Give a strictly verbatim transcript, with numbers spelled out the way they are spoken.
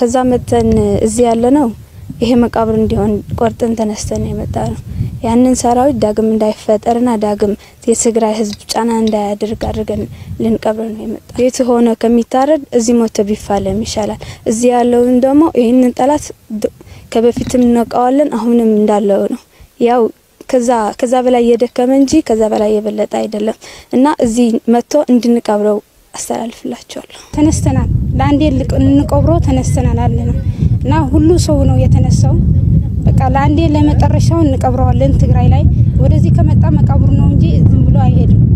ከዛ መተን እዚ ያለ ነው ይሄ መቃብር እንዲሆን ቆርጠን ተነስተን የመጣነው ያንን ሰራዊት ዳግም እንዳይፈጠርና ዳግም የትግራይ ህዝብ ጫና እንዳያደርግ አድርገን ልንቀብር ነው የመጣነው ቤት ሆነ ከሚታረድ እዚ ሞተ ቢፋለም ይሻላል እዚ ያለውን ደሞ ይሄንን ጠላት ከበፊትም ነቃዋለን አሁንም እንዳለው ነው ያው ከዛ ከዛ በላይ የደከመ እንጂ ከዛ በላይ የበለጠ አይደለም እና እዚ መጥቶ እንድንቀብረው አስተላልፍላችኋለሁ ተነስተናል ለአንዴ እንቀብረው ተነስተናል አለና እና ሁሉ ሰው ነው የተነሳው በቃ ለአንዴ ለመጨረሻው እንቀብረዋለን ትግራይ ላይ ወደዚህ ከመጣ መቃብሩ ነው እንጂ ዝም ብሎ አይሄድም